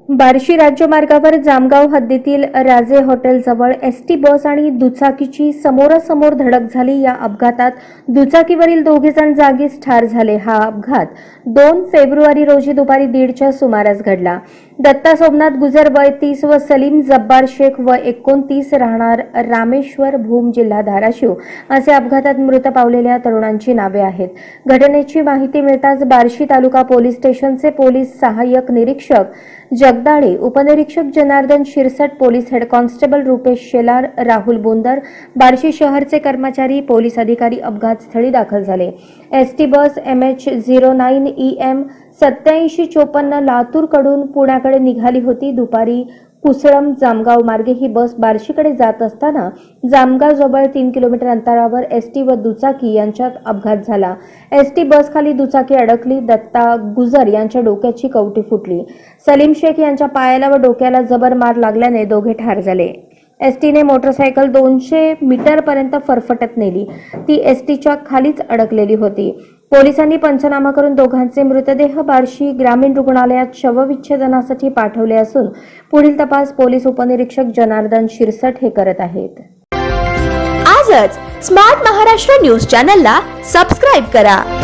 बार्शी राज्यमार्गावर जामगाव हद्दीतील राजे हॉटेल जवळ एसटी बस आणि दुचाकीची समोरासमोर धडक झाली। या अपघातात दुचाकीवरील दोघे जण जागीच ठार झाले। हा अपघात 2 फेब्रुवारी रोजी दुपारी 1:30च्या सुमारास घडला। दत्ता सोमनाथ गुजर वय 30 व सलीम जब्बार शेख वय 29 राहणार रामेश्वर भूम जिल्हा धाराशिव असे अपघातात मृत पावलेल्या तरुणांची नावे आहेत। घटनेची माहिती मिळताच बार्शी तालुका पोलीस स्टेशनचे पोलीस सहाय्यक निरीक्षक जगदाळे, उपनिरीक्षक Janardan Shirsat, police head constable Rupesh Shelar, Rahul Bondar, Barshi शहरचे कर्मचारी, पोलीस अधिकारी अपघात स्थळी दाखल झाले। एसटी बस MH09 EM 8754 लातूरकडून पुण्याकडे निघाली होती। दुपारी कुसळम जामगाव मार्गे ही बस बार्शीकडे जात असताना जामगाव जवळ 3 किलोमीटर अंतरावर एसटी व दुचाकी यांच्यात अपघात झाला। एसटी बस खाली दुचाकी अडकली। दत्ता गुजर यांच्या डोक्याची कवटी फुटली। सलीम शेख यांच्या पायाला व डोक्याला जबर मार लागल्याने दोघे ठार झाले। एसटीने मोटरसायकल 200 मीटर पर्यंत फरफटत नेली। ती एसटीच्या खालीच अडकलेली होती। पोलिसांनी पंचनामा करून दोघांचे मृतदेह बार्शी ग्रामीण रुग्णालयात शवविच्छेदनासाठी पाठवले असून पुढील तपास पोलीस उपनिरीक्षक जनार्दन शिरसट हे करत आहेत। आजच स्मार्ट महाराष्ट्र न्यूज चॅनलला सबस्क्राइब करा।